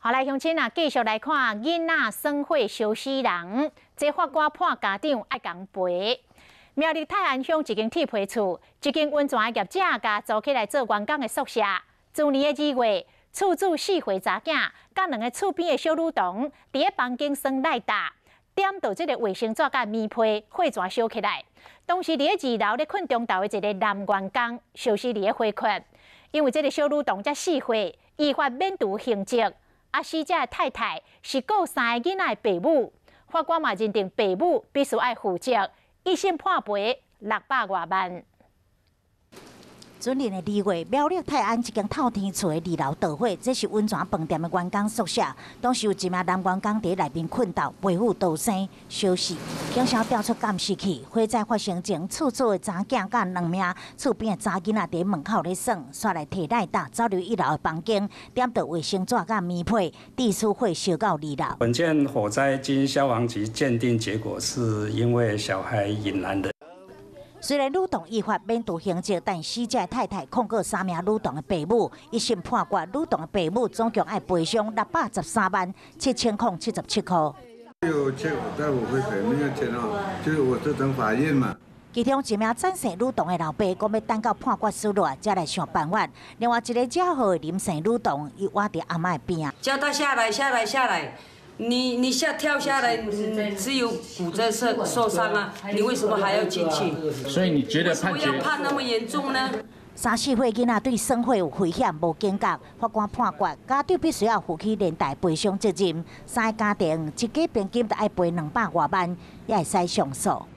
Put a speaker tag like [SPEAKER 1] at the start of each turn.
[SPEAKER 1] 好来，乡亲啊，继续来看囡仔耍火烧死人，这法官判家长爱共赔。苗栗泰安乡一间铁皮厝，一间温泉业者甲租起来做员工的宿舍。去年的2月，厝主4岁查囝，甲2个厝边的小女童，伫个房间耍赖打，点到这个卫生纸甲棉被，火全烧起来。当时伫个2楼咧困中昼的一个男员工，烧死伫个火坑。因为这个小女童才4岁，依法免除刑责。死者的太太是顾3个囡仔的爸母，法官嘛认定爸母必须爱负责，一审判赔600多万。
[SPEAKER 2] 今年的2月，苗栗泰安一间透天厝的2楼导火，这是温泉饭店的员工宿舍。当时有一名男员工伫内面困倒，背负逃生烧死。警方调出监视器，火灾发生前，厝主的查囝甲2名厝边的查囡仔伫门口咧耍，煞来摕赖打走入1楼的房间，点到卫生纸甲棉被，致使火烧到2楼。
[SPEAKER 3] 本件火灾经消防局鉴定结果，是因为小孩引燃的。
[SPEAKER 2] 虽然女童依法免除刑责，但死者的太太控告3名女童的爸母，一审判决女童的爸母总共要赔偿613万7077块。
[SPEAKER 4] 有欠但我会赔，没有钱哦，就是我这等法院嘛。
[SPEAKER 2] 其中一名赞成女童的老爸，讲要等到判决书落才来想办法。另外一个惹祸的林姓女童，伊活伫阿嬷的边啊。
[SPEAKER 5] 叫他下来，下来，下来。 你跳下来，只有骨折受伤啊！你为什么还要进去？
[SPEAKER 6] 所以你觉得判决？
[SPEAKER 5] 为什么要判那么严重呢
[SPEAKER 2] ？3、4岁囡仔对生活有危险、无警觉，法官判决家长必须要负起连带赔偿责任。3个家庭一家平均就要赔200多万，也会使上诉。